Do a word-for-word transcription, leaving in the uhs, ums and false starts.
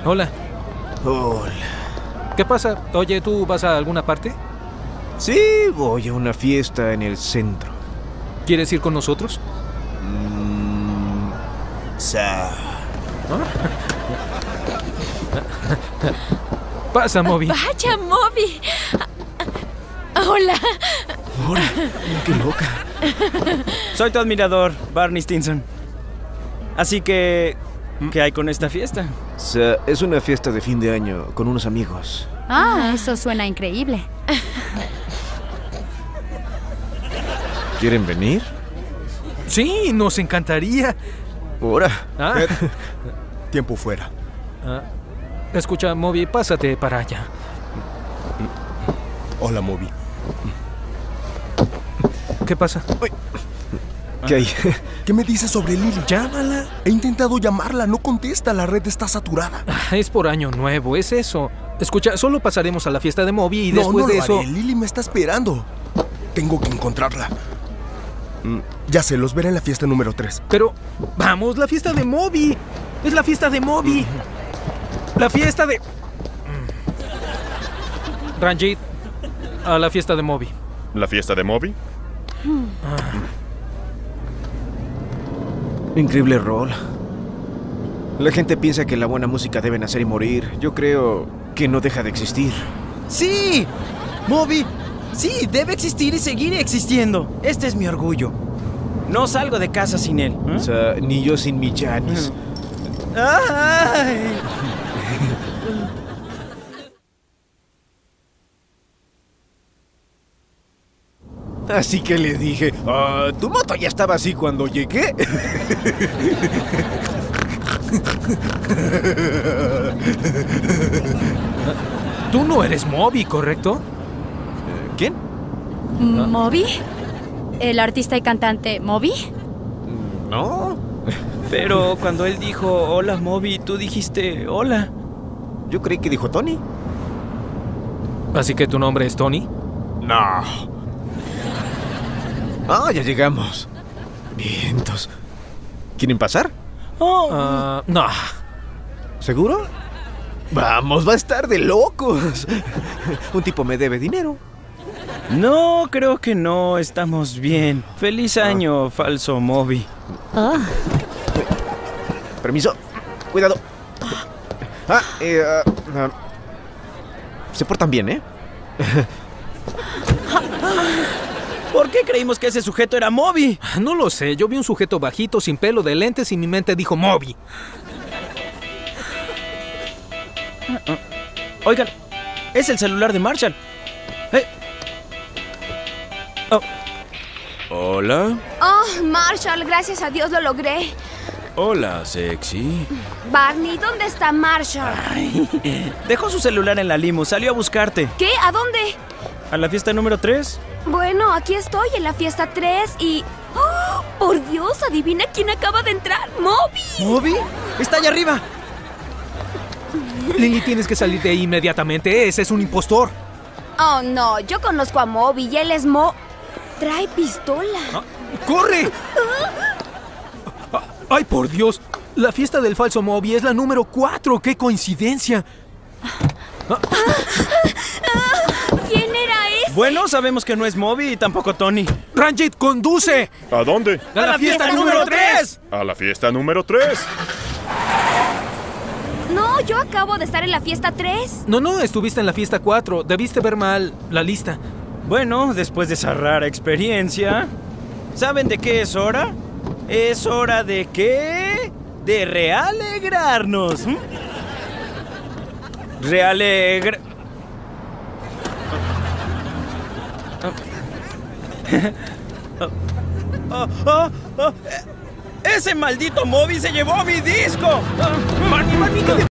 Hola. Hola. ¿Qué pasa? Oye, ¿tú vas a alguna parte? Sí, voy a una fiesta en el centro. ¿Quieres ir con nosotros? Mmm... Sa... Pasa, Moby. Vaya, Moby. Hola. Hola, qué loca. Soy tu admirador, Barney Stinson. Así que... ¿qué hay con esta fiesta? Sa, es una fiesta de fin de año con unos amigos. Ah, eso suena increíble. ¿Quieren venir? Sí, nos encantaría. Ahora. Ah. Ed, tiempo fuera. Ah. Escucha, Moby, pásate para allá. Hola, Moby. ¿Qué pasa? ¿Qué hay? ¿Qué me dices sobre Lily? Llámala. He intentado llamarla, no contesta, la red está saturada. Ah, es por año nuevo, es eso. Escucha, solo pasaremos a la fiesta de Moby y no, después no de lo eso... haré. Lily me está esperando. Tengo que encontrarla. Ya sé, los veré en la fiesta número tres. Pero, vamos, la fiesta de Moby. Es la fiesta de Moby. La fiesta de... Ranjit, a la fiesta de Moby. ¿La fiesta de Moby? Increíble rol. La gente piensa que la buena música debe nacer y morir. Yo creo que no deja de existir. ¡Sí! ¡Moby! Sí, debe existir y seguir existiendo. Este es mi orgullo. No salgo de casa sin él. ¿eh? O sea, ni yo sin mi Janis. ¡Ay! Así que le dije, ah, tu moto ya estaba así cuando llegué. Tú no eres Moby, ¿correcto? ¿Quién? ¿Moby? ¿El artista y cantante Moby? No. Pero cuando él dijo hola, Moby, tú dijiste hola. Yo creí que dijo Tony. Así que tu nombre es Tony. No. Ah, ya llegamos. Vientos. ¿Quieren pasar? Oh. Ah, no. ¿Seguro? Vamos, va a estar de locos. Un tipo me debe dinero. No, creo que no. Estamos bien. Feliz año, falso Moby. Oh. Permiso. Cuidado. Ah, eh, ah, ah. Se portan bien, ¿eh? ¿Por qué creímos que ese sujeto era Moby? No lo sé. Yo vi un sujeto bajito, sin pelo, de lentes y mi mente dijo Moby. Oigan, es el celular de Marshall. Eh. Oh. Hola. Oh, Marshall, gracias a Dios lo logré. Hola, sexy. Barney, ¿dónde está Marshall? Ay, dejó su celular en la limo, salió a buscarte. ¿Qué? ¿A dónde? ¿A la fiesta número tres? Bueno, aquí estoy en la fiesta tres y... ¡Oh! ¡Por Dios! Adivina quién acaba de entrar. ¡Moby! ¿Moby? ¡Está allá arriba! Lily, tienes que salir de ahí inmediatamente. Ese es un impostor. Oh, no. Yo conozco a Moby y él es Mo... Trae pistola. Ah, ¡corre! Ah, ¡ay, por Dios! La fiesta del falso Moby es la número cuatro. ¡Qué coincidencia! Ah. ¿Quién era ese? Bueno, sabemos que no es Moby y tampoco Tony. ¡Ranjit, conduce! ¿A dónde? ¡A la, fiesta, número tres! A la fiesta número tres. No, yo acabo de estar en la fiesta tres. No, no, estuviste en la fiesta cuatro. Debiste ver mal la lista. Bueno, después de esa rara experiencia, ¿saben de qué es hora? ¿Es hora de qué? De realegrarnos. ¿Mm? Realegra... Oh, oh, oh, ¡ese maldito Moby se llevó mi disco! ¡Barney, Barney, qué